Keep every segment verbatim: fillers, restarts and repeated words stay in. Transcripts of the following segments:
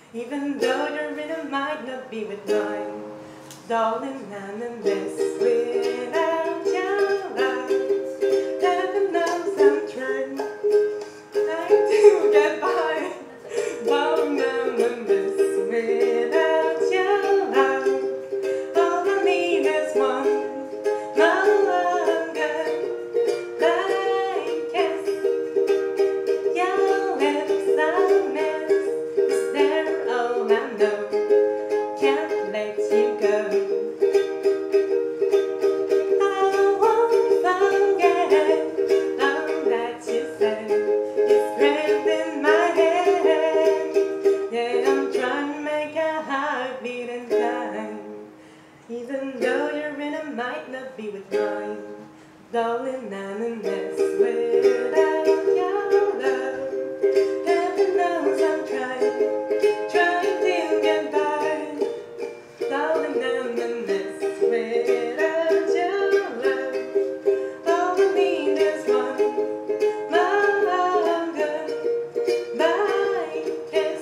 Even though your rhythm might not be with mine, darling, I'm a mess without your love. Heaven knows I'm trying, trying to get by. Darling, I'm a mess without your love. All I need is one longer like kiss. Your lips are mess. Is there all I know? Can't let you go. I won't forget all that you said. It's crammed in my head. Yeah, I'm trying to make a heart beat in time. Even though your rhythm might not be with mine, darling, I'm a mess without your love. Heaven knows I'm trying, trying to get by. Darling, I'm a mess without your love. All I need is one longer, my kiss.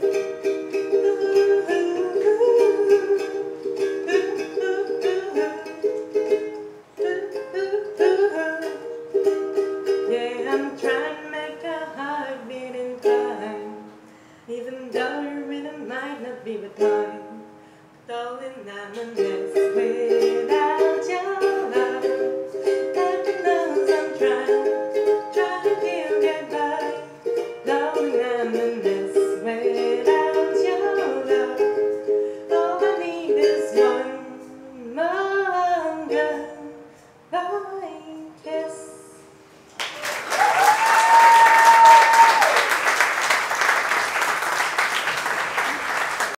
Ooh, ooh, ooh, ooh, ooh, ooh. Yeah, I'm trying to make a heart beat in time. Even though your rhythm might not be with mine, darling, I'm a mess with